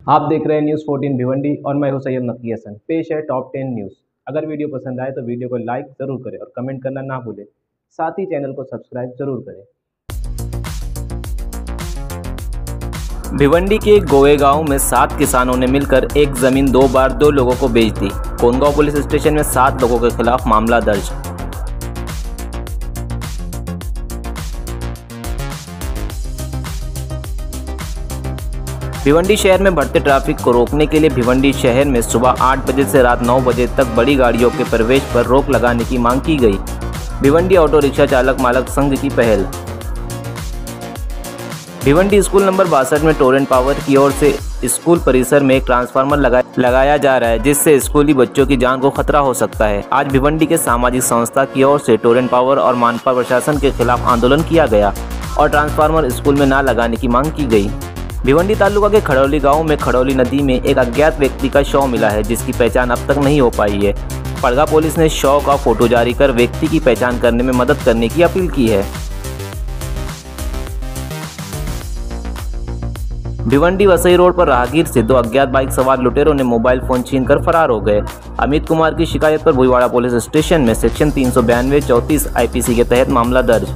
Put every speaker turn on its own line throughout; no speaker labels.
आप देख रहे हैं न्यूज़ 14 भिवंडी और मैं हूं सैयद नकी हसन। पेश है टॉप 10 न्यूज़। अगर वीडियो पसंद आए तो वीडियो को लाइक ज़रूर करें और कमेंट करना ना भूलें। साथ ही चैनल को सब्सक्राइब जरूर करें।
भिवंडी के गोवे गांव में 7 किसानों ने मिलकर एक जमीन 2 बार 2 लोगों को बेच दी। कोनगांव पुलिस स्टेशन में 7 लोगों के खिलाफ मामला दर्ज। भिवंडी शहर में बढ़ते ट्रैफिक को रोकने के लिए भिवंडी शहर में सुबह 8 बजे से रात 9 बजे तक बड़ी गाड़ियों के प्रवेश पर रोक लगाने की मांग की गई। भिवंडी ऑटो रिक्शा चालक मालक संघ की पहल। भिवंडी स्कूल नंबर 62 में टोरेंट पावर की ओर से स्कूल परिसर में एक ट्रांसफार्मर लगाया जा रहा है, जिससे स्कूली बच्चों की जान को खतरा हो सकता है। आज भिवंडी के सामाजिक संस्था की ओर से टोरेंट पावर और मानपा प्रशासन के खिलाफ आंदोलन किया गया और ट्रांसफार्मर स्कूल में न लगाने की मांग की गई। भिवंडी तालुका के खड़ौली गांव में खड़ौली नदी में एक अज्ञात व्यक्ति का शव मिला है, जिसकी पहचान अब तक नहीं हो पाई है। पड़गा पुलिस ने शव का फोटो जारी कर व्यक्ति की पहचान करने में मदद करने की अपील की है। भिवंडी वसई रोड पर राहगीर से 2 अज्ञात बाइक सवार लुटेरों ने मोबाइल फोन छीनकर फरार हो गए। अमित कुमार की शिकायत पर भुईवाड़ा पुलिस स्टेशन में सेक्शन 392-34 आईपीसी के तहत मामला दर्ज।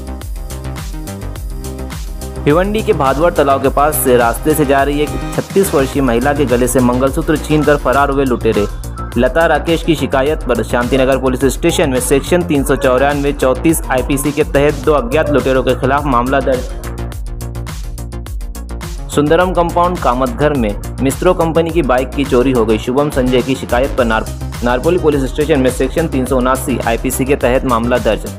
भिवंडी के भादवर तालाब के पास से रास्ते से जा रही एक 36 वर्षीय महिला के गले से मंगलसूत्र छीनकर फरार हुए लुटेरे। लता राकेश की शिकायत पर शांतिनगर पुलिस स्टेशन में सेक्शन 394-34 आईपीसी के तहत 2 अज्ञात लुटेरों के खिलाफ मामला दर्ज। सुंदरम कंपाउंड कामतघर में मिस्त्रो कंपनी की बाइक की चोरी हो गई। शुभम संजय की शिकायत पर नारपोली पुलिस स्टेशन में सेक्शन 379 आईपीसी के तहत मामला दर्ज।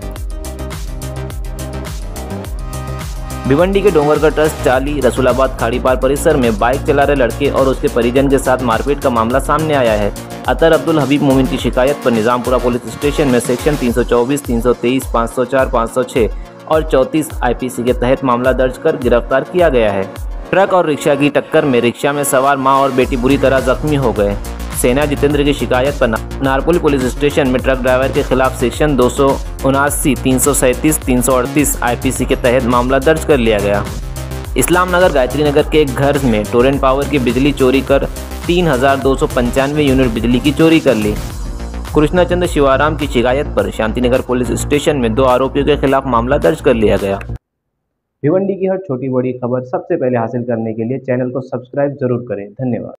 भिवंडी के डोंगरगढ़ ट्रस्ट चाली रसूलाबाद खाड़ीपार परिसर में बाइक चला रहे लड़के और उसके परिजन के साथ मारपीट का मामला सामने आया है। अतर अब्दुल हबीब मोमिन की शिकायत पर निजामपुरा पुलिस स्टेशन में सेक्शन 324, 323, 504, 506 और 34 आईपीसी के तहत मामला दर्ज कर गिरफ्तार किया गया है। ट्रक और रिक्शा की टक्कर में रिक्शा में सवार मां और बेटी बुरी तरह जख्मी हो गए। सेना जितेंद्र की शिकायत पर नारपोली पुलिस स्टेशन में ट्रक ड्राइवर के खिलाफ सेक्शन 279, 337, 338 आईपीसी के तहत मामला दर्ज कर लिया गया। इस्लाम नगर गायत्री नगर के एक घर में टोरेंट पावर की बिजली चोरी कर 3295 यूनिट बिजली की चोरी कर ली। कृष्णचंद्र शिवाराम की शिकायत पर शांतिनगर पुलिस स्टेशन में 2 आरोपियों के खिलाफ मामला दर्ज कर लिया गया।
भिवंडी की हर छोटी बड़ी खबर सबसे पहले हासिल करने के लिए चैनल को सब्सक्राइब जरूर करें। धन्यवाद।